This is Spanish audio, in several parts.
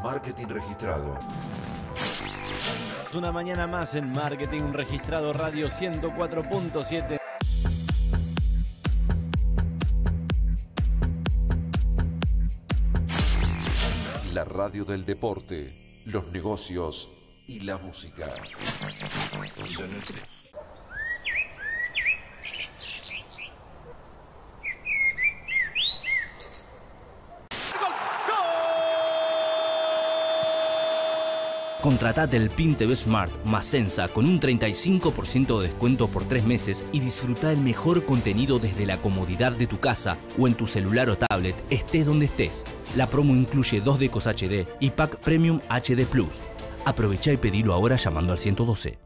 Marketing Registrado. Una mañana más en Marketing Registrado Radio 104.7. La radio del deporte, los negocios y la música. Contratate el PIN TV Smart más Sensa con un 35% de descuento por 3 meses y disfruta el mejor contenido desde la comodidad de tu casa o en tu celular o tablet, estés donde estés. La promo incluye 2 decos HD y pack Premium HD Plus. Aprovecha y pedilo ahora llamando al 112.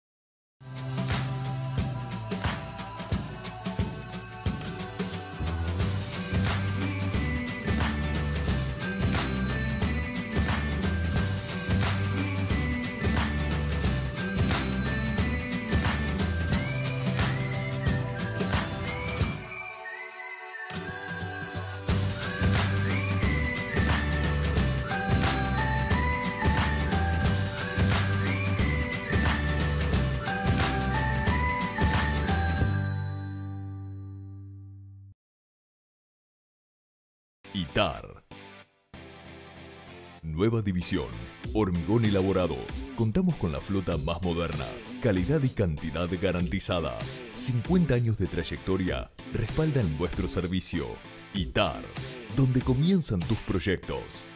ITAR. Nueva división. Hormigón elaborado. Contamos con la flota más moderna. Calidad y cantidad garantizada. 50 años de trayectoria respaldan nuestro servicio. ITAR. Donde comienzan tus proyectos.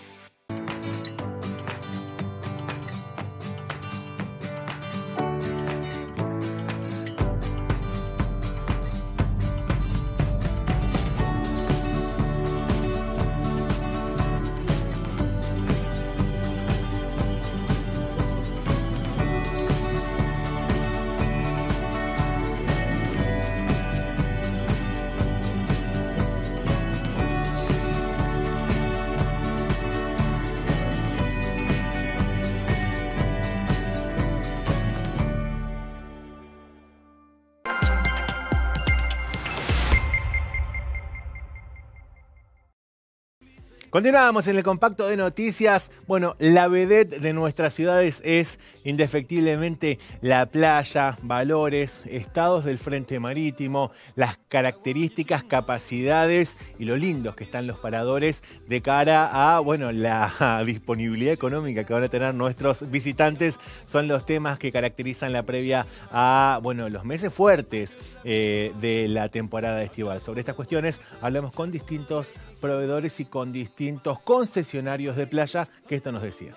Continuamos en el compacto de noticias. Bueno, la vedette de nuestras ciudades es indefectiblemente la playa, valores, estados del frente marítimo, las características, capacidades y lo lindos que están los paradores de cara a, bueno, la disponibilidad económica que van a tener nuestros visitantes. Son los temas que caracterizan la previa a, bueno, los meses fuertes de la temporada estival. Sobre estas cuestiones hablamos con distintos proveedores y con distintos concesionarios de playa, que esto nos decía.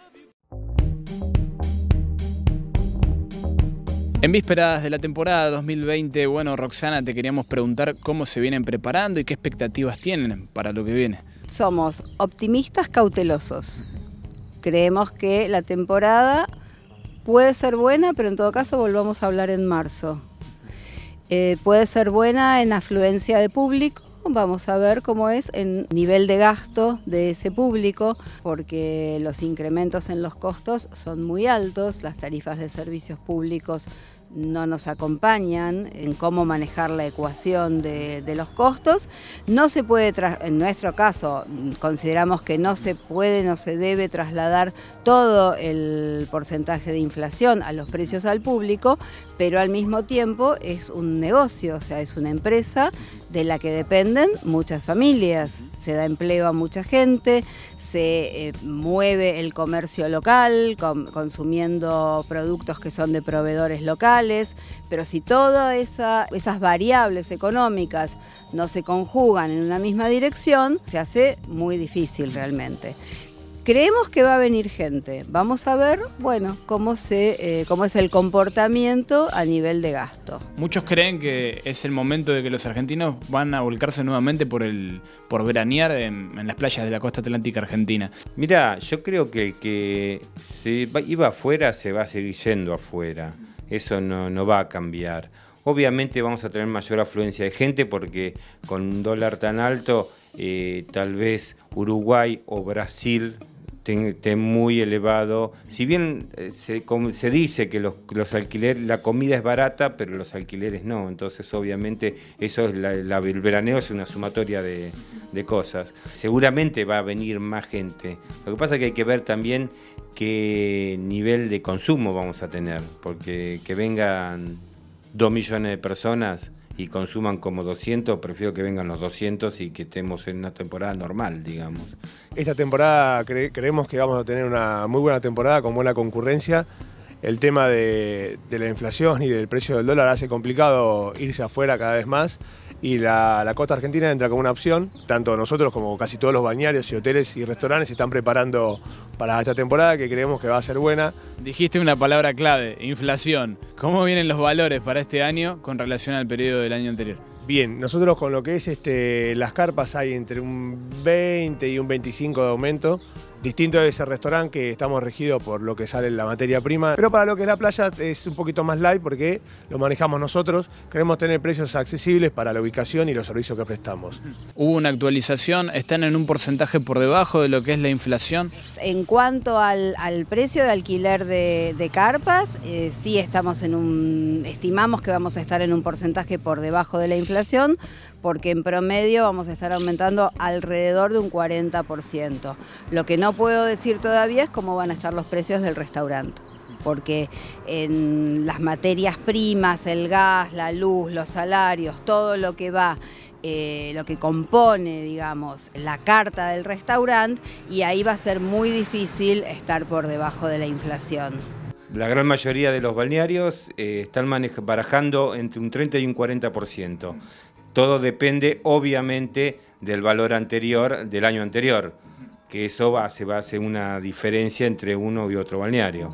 En vísperas de la temporada 2020, bueno, Roxana, te queríamos preguntar cómo se vienen preparando y qué expectativas tienen para lo que viene. Somos optimistas cautelosos. Creemos que la temporada puede ser buena, pero en todo caso volvamos a hablar en marzo. Puede ser buena en afluencia de público. Vamos a ver cómo es el nivel de gasto de ese público, porque los incrementos en los costos son muy altos, las tarifas de servicios públicos no nos acompañan en cómo manejar la ecuación de los costos. No se puede, en nuestro caso, consideramos que no se puede, no se debe trasladar todo el porcentaje de inflación a los precios al público, pero al mismo tiempo es un negocio, o sea, es una empresa de la que dependen muchas familias. Se da empleo a mucha gente, se mueve el comercio local, consumiendo productos que son de proveedores locales, pero si todas esas variables económicas no se conjugan en una misma dirección, se hace muy difícil realmente. Creemos que va a venir gente. Vamos a ver, bueno, cómo es el comportamiento a nivel de gasto. Muchos creen que es el momento de que los argentinos van a volcarse nuevamente por veranear en las playas de la costa atlántica argentina. Mirá, yo creo que el que iba afuera se va a seguir yendo afuera. Eso no va a cambiar. Obviamente vamos a tener mayor afluencia de gente porque con un dólar tan alto, tal vez Uruguay o Brasil esté muy elevado. Si bien se dice que los alquileres, la comida es barata, pero los alquileres no. Entonces, obviamente, eso es el veraneo es una sumatoria de cosas. Seguramente va a venir más gente. Lo que pasa es que hay que ver también qué nivel de consumo vamos a tener, porque que vengan 2 millones de personas y consuman como 200, prefiero que vengan los 200 y que estemos en una temporada normal, digamos. Esta temporada creemos que vamos a tener una muy buena temporada con buena concurrencia. El tema de la inflación y del precio del dólar hace complicado irse afuera cada vez más y la costa argentina entra como una opción. Tanto nosotros como casi todos los balnearios y hoteles y restaurantes se están preparando para esta temporada que creemos que va a ser buena. Dijiste una palabra clave, inflación. ¿Cómo vienen los valores para este año con relación al periodo del año anterior? Bien, nosotros con lo que es las carpas hay entre un 20 y un 25 de aumento. Distinto de ese restaurante que estamos regidos por lo que sale en la materia prima. Pero para lo que es la playa es un poquito más light porque lo manejamos nosotros. Queremos tener precios accesibles para la ubicación y los servicios que prestamos. ¿Hubo una actualización? ¿Están en un porcentaje por debajo de lo que es la inflación? En cuanto al precio de alquiler de carpas, sí estamos estimamos que vamos a estar en un porcentaje por debajo de la inflación, porque en promedio vamos a estar aumentando alrededor de un 40%. Lo que no puedo decir todavía es cómo van a estar los precios del restaurante, porque en las materias primas, el gas, la luz, los salarios, todo lo que va, lo que compone, digamos, la carta del restaurante, y ahí va a ser muy difícil estar por debajo de la inflación. La gran mayoría de los balnearios están barajando entre un 30 y un 40%. Todo depende, obviamente, del valor anterior, del año anterior, que eso se va a hacer una diferencia entre uno y otro balneario.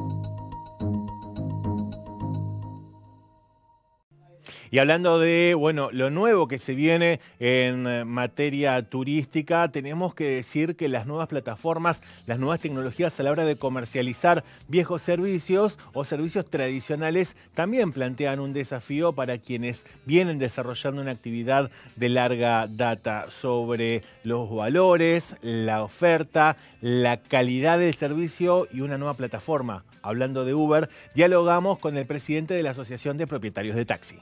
Y hablando de, bueno, lo nuevo que se viene en materia turística, tenemos que decir que las nuevas plataformas, las nuevas tecnologías a la hora de comercializar viejos servicios o servicios tradicionales también plantean un desafío para quienes vienen desarrollando una actividad de larga data sobre los valores, la oferta, la calidad del servicio y una nueva plataforma. Hablando de Uber, dialogamos con el presidente de la Asociación de Propietarios de Taxi.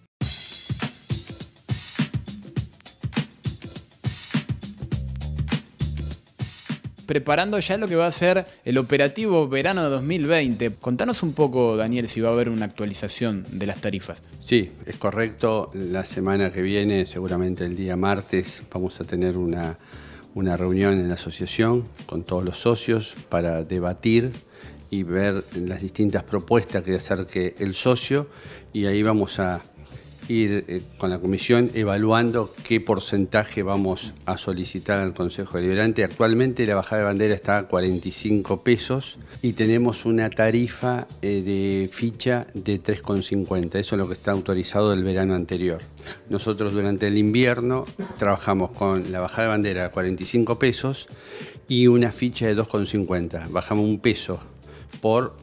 Preparando ya lo que va a ser el operativo verano de 2020. Contanos un poco, Daniel, si va a haber una actualización de las tarifas. Sí, es correcto. La semana que viene, seguramente el día martes, vamos a tener una reunión en la asociación con todos los socios para debatir y ver las distintas propuestas que acerque el socio, y ahí vamos a ir con la comisión evaluando qué porcentaje vamos a solicitar al Consejo Deliberante. Actualmente la bajada de bandera está a 45 pesos y tenemos una tarifa de ficha de 3,50. Eso es lo que está autorizado del verano anterior. Nosotros durante el invierno trabajamos con la bajada de bandera a 45 pesos y una ficha de 2,50. Bajamos un peso por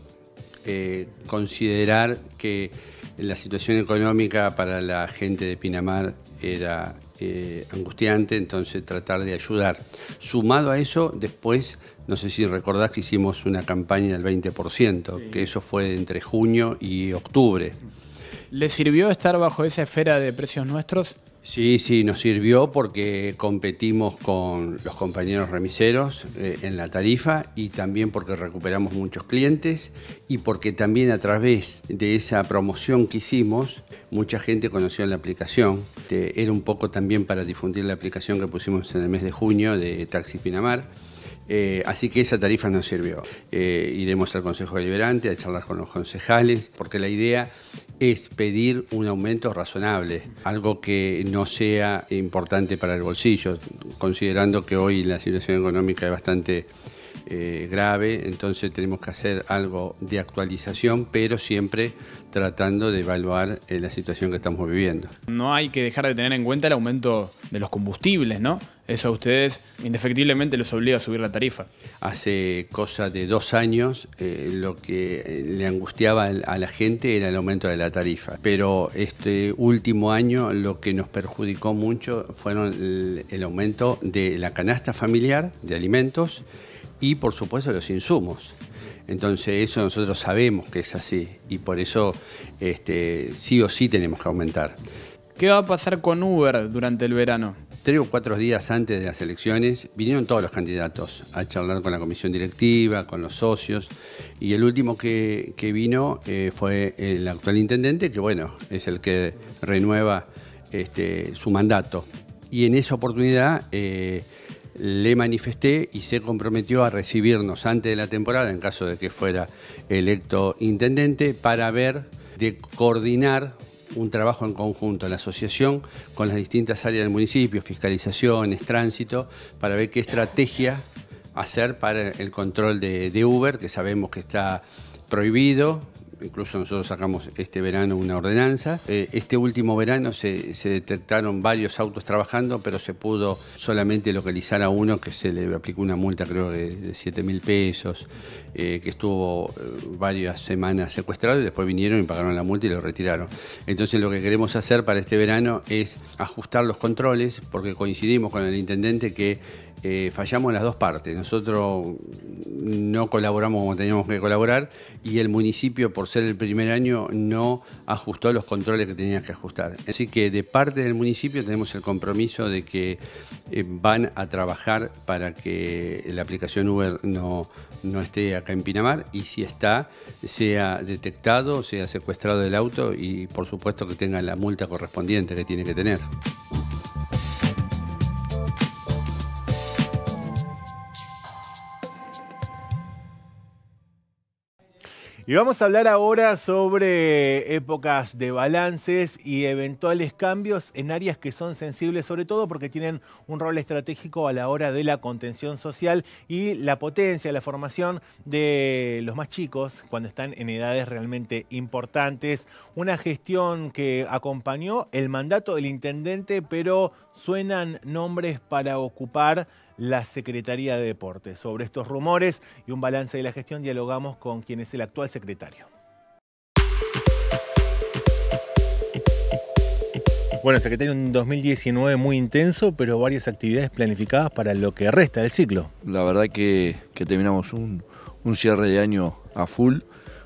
considerar que la situación económica para la gente de Pinamar era angustiante, entonces tratar de ayudar. Sumado a eso, después, no sé si recordás que hicimos una campaña del 20%, sí, que eso fue entre junio y octubre. ¿Le sirvió estar bajo esa esfera de precios nuestros? Sí, nos sirvió porque competimos con los compañeros remiseros en la tarifa, y también porque recuperamos muchos clientes, y porque también a través de esa promoción que hicimos, mucha gente conoció la aplicación. Era un poco también para difundir la aplicación que pusimos en el mes de junio de Taxi Pinamar. Así que esa tarifa nos sirvió. Iremos al Consejo Deliberante a charlar con los concejales, porque la idea es pedir un aumento razonable, algo que no sea importante para el bolsillo, considerando que hoy la situación económica es bastante grave, entonces tenemos que hacer algo de actualización, pero siempre tratando de evaluar la situación que estamos viviendo. No hay que dejar de tener en cuenta el aumento de los combustibles, ¿no? Eso a ustedes indefectiblemente les obliga a subir la tarifa. Hace cosa de 2 años lo que le angustiaba a la gente era el aumento de la tarifa, pero este último año lo que nos perjudicó mucho fueron el aumento de la canasta familiar de alimentos y por supuesto los insumos. Entonces eso nosotros sabemos que es así y por eso sí o sí tenemos que aumentar. ¿Qué va a pasar con Uber durante el verano? 3 o 4 días antes de las elecciones vinieron todos los candidatos a charlar con la comisión directiva, con los socios, y el último que vino fue el actual intendente, que bueno, es el que renueva su mandato. Y en esa oportunidad le manifesté y se comprometió a recibirnos antes de la temporada, en caso de que fuera electo intendente, para ver de coordinar un trabajo en conjunto en la asociación con las distintas áreas del municipio, fiscalizaciones, tránsito, para ver qué estrategia hacer para el control de Uber, que sabemos que está prohibido. Incluso nosotros sacamos este verano una ordenanza. Este último verano se detectaron varios autos trabajando, pero se pudo solamente localizar a uno que se le aplicó una multa, creo, de 7.000 pesos, que estuvo varias semanas secuestrado y después vinieron y pagaron la multa y lo retiraron. Entonces lo que queremos hacer para este verano es ajustar los controles, porque coincidimos con el intendente que fallamos en las dos partes. Nosotros no colaboramos como teníamos que colaborar y el municipio, por ser el primer año, no ajustó los controles que tenía que ajustar. Así que de parte del municipio tenemos el compromiso de que van a trabajar para que la aplicación Uber no esté acá en Pinamar, y si está, sea detectado, sea secuestrado del auto y por supuesto que tenga la multa correspondiente que tiene que tener. Y vamos a hablar ahora sobre épocas de balances y eventuales cambios en áreas que son sensibles, sobre todo porque tienen un rol estratégico a la hora de la contención social y la potencia, la formación de los más chicos cuando están en edades realmente importantes. Una gestión que acompañó el mandato del intendente, pero suenan nombres para ocupar la Secretaría de Deportes. Sobre estos rumores y un balance de la gestión dialogamos con quien es el actual secretario. Bueno, secretario, un 2019 muy intenso, pero varias actividades planificadas para lo que resta del ciclo. La verdad que terminamos un cierre de año a full,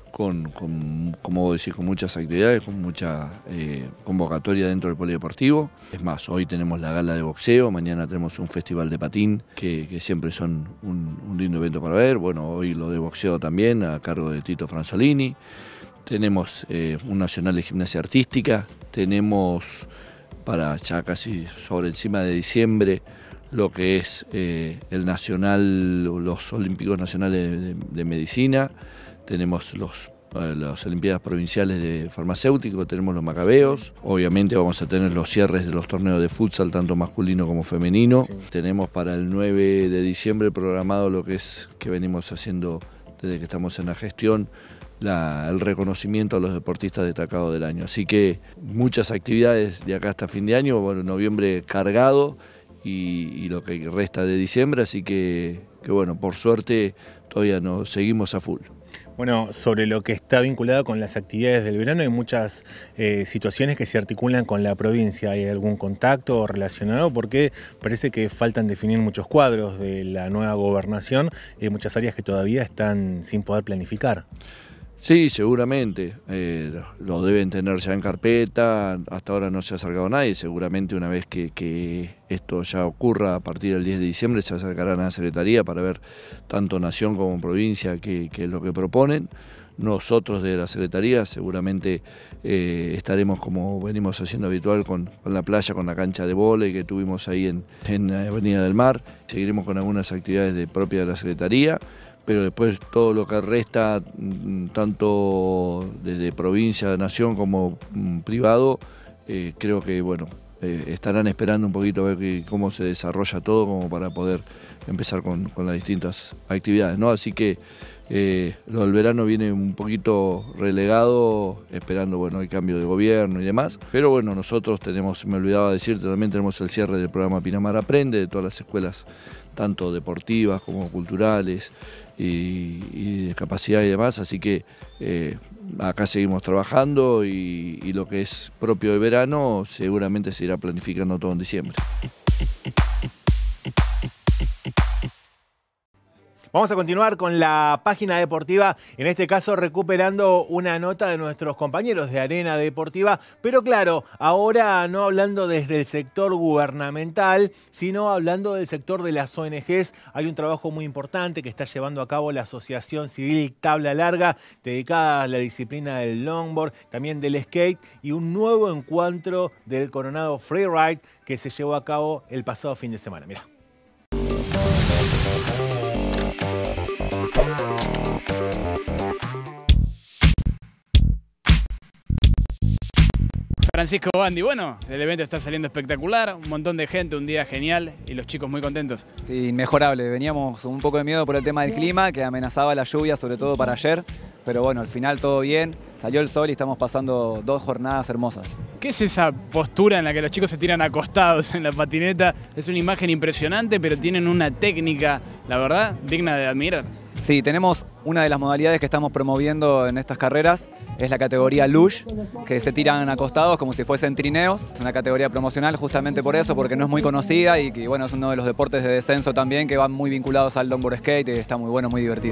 como vos decís, con muchas actividades, con mucha convocatoria dentro del polideportivo. Es más, hoy tenemos la gala de boxeo, mañana tenemos un festival de patín, que siempre son un lindo evento para ver. Bueno, hoy lo de boxeo también, a cargo de Tito Franzolini. Tenemos un nacional de gimnasia artística, tenemos para ya casi sobre encima de diciembre lo que es el nacional, los Olímpicos Nacionales de Medicina. Tenemos las Olimpiadas Provinciales de Farmacéutico, tenemos los Macabeos. Obviamente vamos a tener los cierres de los torneos de futsal, tanto masculino como femenino. Sí. Tenemos para el 9 de diciembre programado lo que venimos haciendo desde que estamos en la gestión, el reconocimiento a los deportistas destacados del año. Así que muchas actividades de acá hasta fin de año, bueno, noviembre cargado y lo que resta de diciembre, así que bueno, por suerte todavía nos seguimos a full. Bueno, sobre lo que está vinculado con las actividades del verano, hay muchas situaciones que se articulan con la provincia. ¿Hay algún contacto relacionado? Porque parece que faltan definir muchos cuadros de la nueva gobernación y hay muchas áreas que todavía están sin poder planificar. Sí, seguramente. Lo deben tener ya en carpeta. Hasta ahora no se ha acercado nadie. Seguramente una vez que esto ya ocurra a partir del 10 de diciembre se acercarán a la Secretaría para ver tanto Nación como provincia qué es lo que proponen. Nosotros de la Secretaría seguramente estaremos, como venimos haciendo habitual, con la playa, con la cancha de vóley que tuvimos ahí en la Avenida del Mar. Seguiremos con algunas actividades propias de la Secretaría. Pero después todo lo que resta, tanto desde provincia, nación como privado, creo que bueno, estarán esperando un poquito a ver cómo se desarrolla todo como para poder empezar con las distintas actividades, ¿no? Así que lo del verano viene un poquito relegado, esperando, bueno, el cambio de gobierno y demás. Pero bueno, nosotros tenemos, me olvidaba decirte, también tenemos el cierre del programa Pinamar Aprende, de todas las escuelas, tanto deportivas como culturales y de discapacidad y demás, así que acá seguimos trabajando y lo que es propio de verano seguramente se irá planificando todo en diciembre. Vamos a continuar con la página deportiva, en este caso recuperando una nota de nuestros compañeros de Arena Deportiva, pero claro, ahora no hablando desde el sector gubernamental, sino hablando del sector de las ONGs. Hay un trabajo muy importante que está llevando a cabo la Asociación Civil Tabla Larga, dedicada a la disciplina del longboard, también del skate, y un nuevo encuentro del Coronado Freeride que se llevó a cabo el pasado fin de semana. Mirá. Francisco Bandi, bueno, el evento está saliendo espectacular, un montón de gente, un día genial y los chicos muy contentos. Sí, inmejorable. Veníamos un poco de miedo por el tema del clima, que amenazaba la lluvia, sobre todo para ayer, pero bueno, al final todo bien, salió el sol y estamos pasando 2 jornadas hermosas. ¿Qué es esa postura en la que los chicos se tiran acostados en la patineta? Es una imagen impresionante, pero tienen una técnica, la verdad, digna de admirar. Sí, tenemos una de las modalidades que estamos promoviendo en estas carreras, es la categoría luge, que se tiran acostados como si fuesen trineos. Es una categoría promocional justamente por eso, porque no es muy conocida y que bueno, es uno de los deportes de descenso también que van muy vinculados al longboard skate y está muy bueno, muy divertido.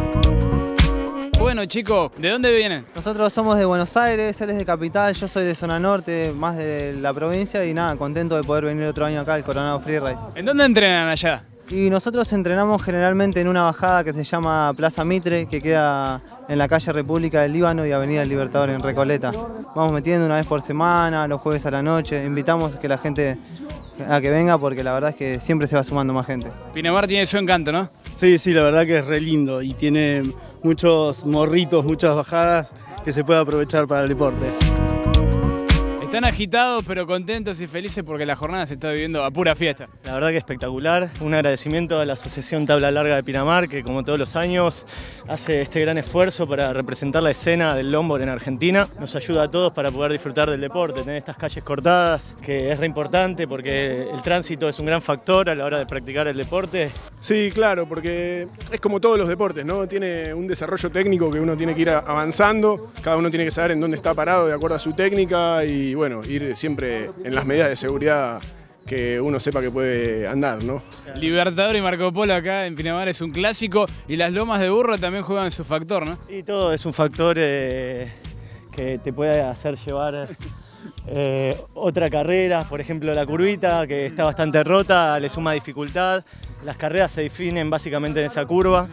Bueno chicos, ¿de dónde vienen? Nosotros somos de Buenos Aires, él es de Capital, yo soy de zona norte, más de la provincia y nada, contento de poder venir otro año acá al Coronado Freeride. ¿En dónde entrenan allá? Y nosotros entrenamos generalmente en una bajada que se llama Plaza Mitre, que queda en la calle República del Líbano y Avenida del Libertador en Recoleta. Vamos metiendo una vez por semana, los jueves a la noche, invitamos a que la gente a que venga porque la verdad es que siempre se va sumando más gente. Pinamar tiene su encanto, ¿no? Sí, la verdad que es re lindo y tiene muchos morritos, muchas bajadas que se puede aprovechar para el deporte. Están agitados pero contentos y felices porque la jornada se está viviendo a pura fiesta. La verdad que espectacular, un agradecimiento a la Asociación Tabla Larga de Pinamar que como todos los años hace este gran esfuerzo para representar la escena del longboard en Argentina. Nos ayuda a todos para poder disfrutar del deporte, tener estas calles cortadas que es re importante porque el tránsito es un gran factor a la hora de practicar el deporte. Sí, claro, porque es como todos los deportes, ¿no? Tiene un desarrollo técnico que uno tiene que ir avanzando, cada uno tiene que saber en dónde está parado de acuerdo a su técnica y bueno, ir siempre en las medidas de seguridad que uno sepa que puede andar, ¿no? Libertador y Marco Polo acá en Pinamar es un clásico y las lomas de burro también juegan su factor, ¿no? Y todo es un factor que te puede hacer llevar otra carrera, por ejemplo la curvita que está bastante rota, le suma dificultad. Las carreras se definen básicamente en esa curva.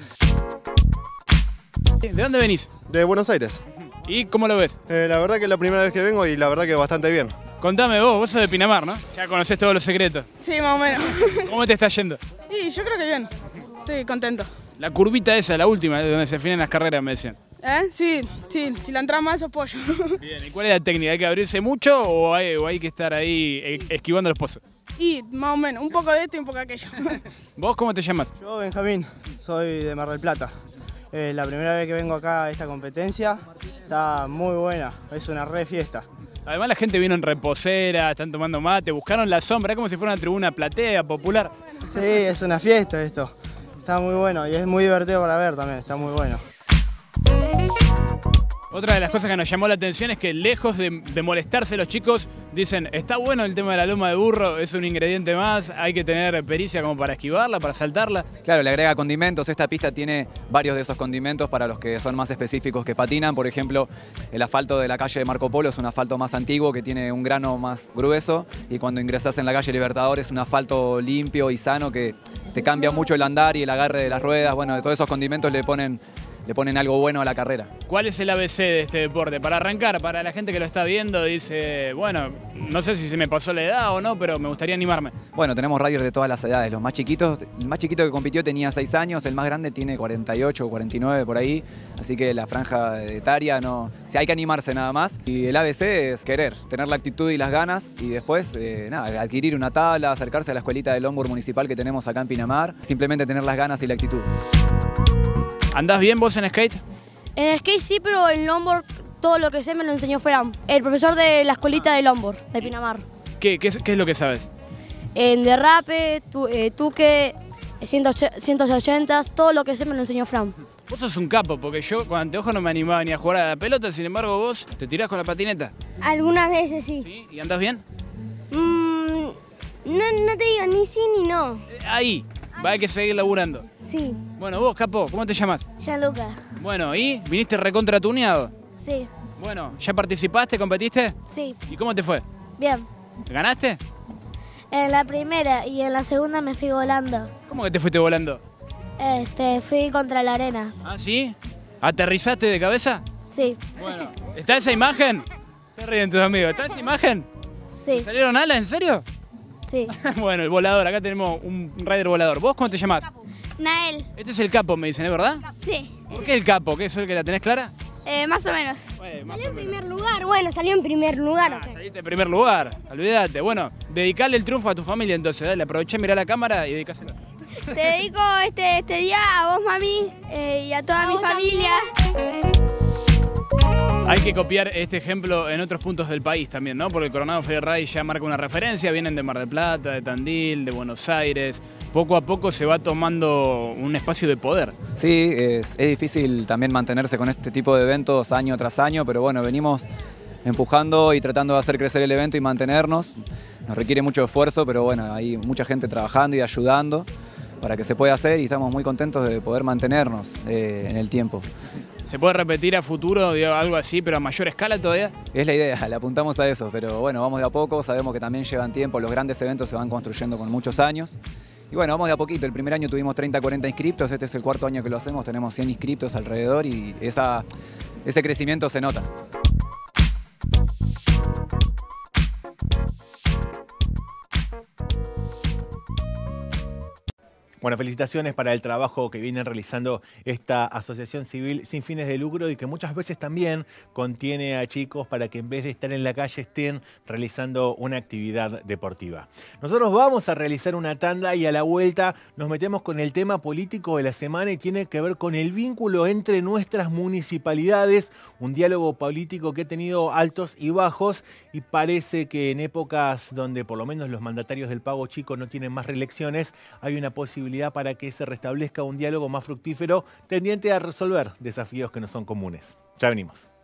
¿De dónde venís? De Buenos Aires. ¿Y cómo lo ves? La verdad que es la primera vez que vengo y la verdad que bastante bien. Contame vos sos de Pinamar, ¿no? Ya conocés todos los secretos. Sí, más o menos. ¿Cómo te está yendo? Y yo creo que bien, estoy contento. La curvita esa, la última, donde se definen las carreras, me decían. Sí, si la entrada más sos pollo. Bien, ¿y cuál es la técnica? ¿Hay que abrirse mucho o hay que estar ahí esquivando los pozos? Y más o menos, un poco de esto y un poco de aquello. ¿Vos cómo te llamas? Yo, Benjamín, soy de Mar del Plata. La primera vez que vengo acá a esta competencia, está muy buena, es una re fiesta. Además la gente vino en reposera, están tomando mate, buscaron la sombra, es como si fuera una tribuna platea, popular. Sí, es una fiesta esto, está muy bueno y es muy divertido para ver también, está muy bueno. Otra de las cosas que nos llamó la atención es que lejos de molestarse los chicos, dicen, está bueno el tema de la loma de burro, es un ingrediente más, hay que tener pericia como para esquivarla, para saltarla. Claro, le agrega condimentos, esta pista tiene varios de esos condimentos para los que son más específicos que patinan. Por ejemplo, el asfalto de la calle de Marco Polo es un asfalto más antiguo que tiene un grano más grueso y cuando ingresas en la calle Libertador es un asfalto limpio y sano que te cambia mucho el andar y el agarre de las ruedas. Bueno, de todos esos condimentos le ponen algo bueno a la carrera. ¿Cuál es el ABC de este deporte? Para arrancar, para la gente que lo está viendo, dice, bueno, no sé si se me pasó la edad o no, pero me gustaría animarme. Bueno, tenemos riders de todas las edades. Los más chiquitos, el más chiquito que compitió tenía 6 años, el más grande tiene 48 o 49 por ahí, así que la franja etaria no... Si hay que animarse nada más. Y el ABC es querer, tener la actitud y las ganas y después, nada, adquirir una tabla, acercarse a la escuelita de longboard municipal que tenemos acá en Pinamar, simplemente tener las ganas y la actitud. ¿Andás bien vos en skate? En skate sí, pero en longboard todo lo que sé me lo enseñó Fran, el profesor de la escuelita de longboard de Pinamar. ¿Qué es lo que sabes? En derrape, tuque, 180, todo lo que sé me lo enseñó Fran. Vos sos un capo, porque yo con anteojos no me animaba ni a jugar a la pelota, sin embargo vos te tirás con la patineta. Algunas veces sí. ¿Sí? ¿Y andás bien? No te digo ni sí ni no. Ahí. Va a que seguir laburando. Sí. Bueno, vos, Capo, ¿cómo te llamas? Gianluca. Bueno, ¿y viniste recontra tuneado? Sí. Bueno, ¿ya participaste, competiste? Sí. ¿Y cómo te fue? Bien. ¿Ganaste? En la primera y en la segunda me fui volando. ¿Cómo que te fuiste volando? Fui contra la arena. ¿Ah, sí? ¿Aterrizaste de cabeza? Sí. Bueno, ¿está esa imagen? Se ríen tus amigos. ¿Está esa imagen? Sí. ¿Te salieron alas? ¿En serio? Sí. Bueno, el volador. Acá tenemos un rider volador. ¿Vos cómo te llamás? Nael. Este es el Capo, me dicen, ¿es verdad? Sí. ¿Por qué el Capo? ¿Qué es el que la tenés clara? Más o menos. Salió en primer lugar. Bueno, salió en primer lugar. Saliste en primer lugar. Olvídate. Bueno, dedicale el triunfo a tu familia entonces. Dale, aproveché, mirá la cámara y dedicáselo. Te dedico este día a vos, mami, y a toda mi familia. Hay que copiar este ejemplo en otros puntos del país también, ¿no? Porque el Coronado Federal ya marca una referencia, vienen de Mar del Plata, de Tandil, de Buenos Aires. Poco a poco se va tomando un espacio de poder. Sí, es difícil también mantenerse con este tipo de eventos año tras año, pero bueno, venimos empujando y tratando de hacer crecer el evento y mantenernos. Nos requiere mucho esfuerzo, pero bueno, hay mucha gente trabajando y ayudando para que se pueda hacer y estamos muy contentos de poder mantenernos en el tiempo. ¿Se puede repetir a futuro algo así, pero a mayor escala todavía? Es la idea, le apuntamos a eso, pero bueno, vamos de a poco, sabemos que también llevan tiempo, los grandes eventos se van construyendo con muchos años. Y bueno, vamos de a poquito, el primer año tuvimos 30, 40 inscriptos, este es el cuarto año que lo hacemos, tenemos 100 inscriptos alrededor y ese crecimiento se nota. Bueno, felicitaciones para el trabajo que viene realizando esta asociación civil sin fines de lucro y que muchas veces también contiene a chicos para que en vez de estar en la calle estén realizando una actividad deportiva. Nosotros vamos a realizar una tanda y a la vuelta nos metemos con el tema político de la semana y tiene que ver con el vínculo entre nuestras municipalidades, un diálogo político que ha tenido altos y bajos y parece que en épocas donde por lo menos los mandatarios del Pago Chico no tienen más reelecciones, hay una posibilidad para que se restablezca un diálogo más fructífero tendiente a resolver desafíos que no son comunes. Ya venimos.